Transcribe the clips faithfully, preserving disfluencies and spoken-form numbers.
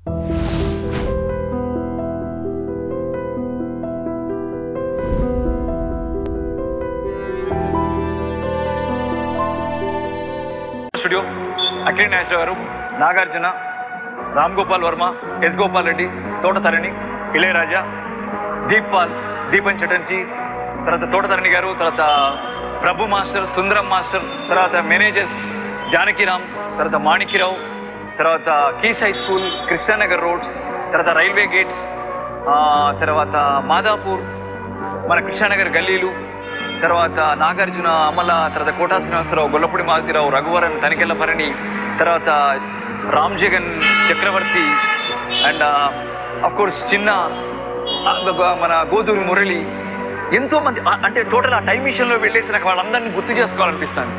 Studio Akhil Nageswara గారు, Nagarjuna, Ram Gopal Varma, S Gopal Reddy, Thotatharani, Ilaiyaraaja, Deep Pal, Deepan Chatterjee, తర్వాత తోటతరణి గారు, తర్వాత ప్రభు మాస్టర్, సుందరం మాస్టర్, తర్వాత మేనేజర్స్ జానకిరామ్, తర్వాత మాణిక్యరావు, తర్వాత Keys high school, Krishnanagar roads, తర్వాత రైల్వే గేట్, తర్వాత మాదాపూర్, మన కృష్ణానగర్ గల్లీలు, తర్వాత నాగార్జున, అమల, తర్వాత కోటా శ్రీనివాసరావు, గొల్లపూడి మారుతిరావు, రఘువరన్, తనికెళ్ళ భరణి, తర్వాత రామ్ జగన్, చక్రవర్తి, అండ్ అఫ్కోర్స్ చిన్న మన గోదూరి మురళి, ఎంతో మంది. అంటే టోటల్ ఆ టైం మిషన్లో వెళ్ళేసి నాకు వాళ్ళందరినీ గుర్తు చేసుకోవాలనిపిస్తాను.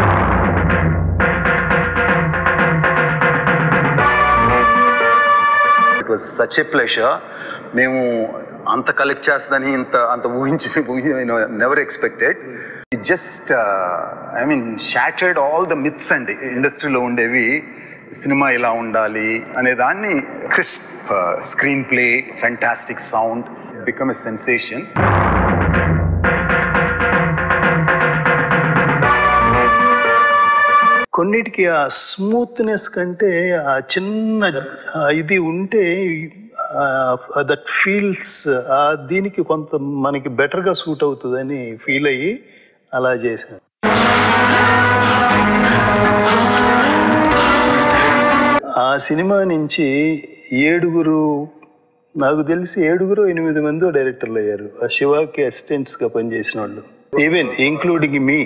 It was such a pleasure. మేము అంత కలెక్ట్ చేస్తుందని ఇంత అంత ఊహించి never expected. It just I mean shattered all the myths అండి ఇండస్ట్రీలో ఉండేవి. సినిమా ఇలా ఉండాలి అనే దాన్ని crisp screen play, fantastic sound, become a sensation. కొన్నిటికి ఆ స్మూత్నెస్ కంటే ఆ చిన్న ఇది ఉంటే దట్ ఫీల్స్ దీనికి కొంత మనకి బెటర్గా సూట్ అవుతుందని ఫీల్ అయ్యి అలా చేశాను. ఆ సినిమా నుంచి ఏడుగురు, నాకు తెలిసి ఏడుగురు ఎనిమిది మంది డైరెక్టర్లు అయ్యారు. ఆ శివాకి అసిస్టెంట్స్గా పనిచేసిన వాళ్ళు, even including me.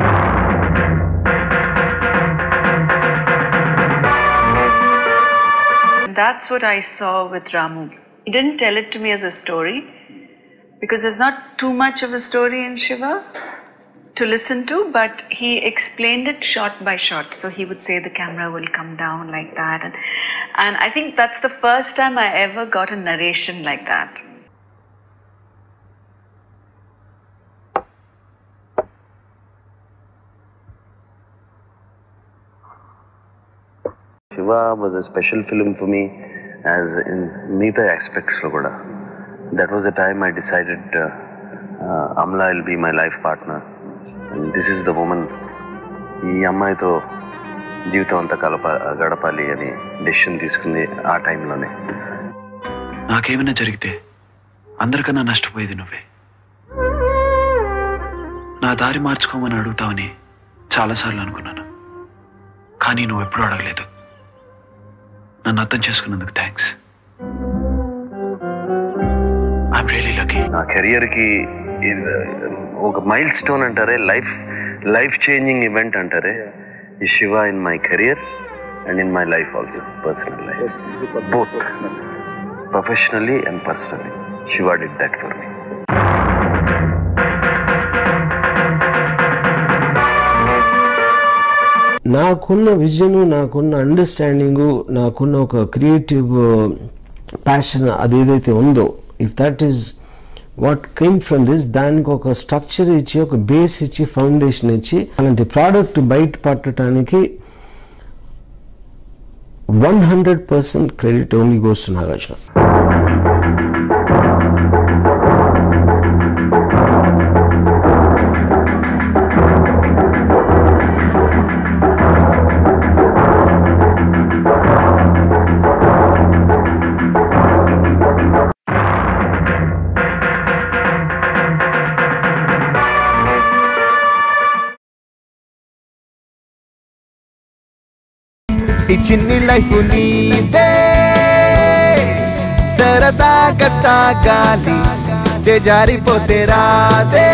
That's what I saw with Ramu. He didn't tell it to me as a story because there's not too much of a story in Shiva to listen to, but he explained it shot by shot. So he would say the camera will come down like that. And, and I think that's the first time I ever got a narration like that. Shiva was a special film for me as in Meeta aspects lo kuda. That was the time I decided uh, uh, Amla will be my life partner and this is the woman ee ammayi tho జీవితం అంతా కలప గడపాలి అని decision తీసుకుంది ఆ టైంలోనే. నాకేమైనా జరిగితే అందరికన్నా నష్టపోయేది నువ్వే. నా దారి మార్చుకోమని అడుగుతావని చాలాసార్లు అనుకున్నాను, కానీ నువ్వు ఎప్పుడూ అడగలేదు. నన్ను అర్థం చేసుకున్నందుకు థ్యాంక్స్. I'm really lucky. నా కెరియర్కి ఒక మైల్ స్టోన్ అంటారే, లైఫ్ లైఫ్ చేంజింగ్ ఈవెంట్ అంటారే, ఈ Shiva in my career and in my life also, personal life, both professionally and personally. Shiva did that for me. నాకున్న విజన్, నాకున్న అండర్స్టాండింగు, నాకున్న ఒక క్రియేటివ్ ప్యాషన్ అదేదైతే ఉందో, if that is what came from this, దానికి ఒక స్ట్రక్చర్ ఇచ్చి, ఒక బేస్ ఇచ్చి, ఫౌండేషన్ ఇచ్చి, అలాంటి ప్రోడక్ట్ బయట పట్టడానికి one hundred percent credit only goes to Nagarjuna. ఈ చిన్ని లైఫ్ నీదే, సరదాగా సాగాలి, జారిపోతే రాదే.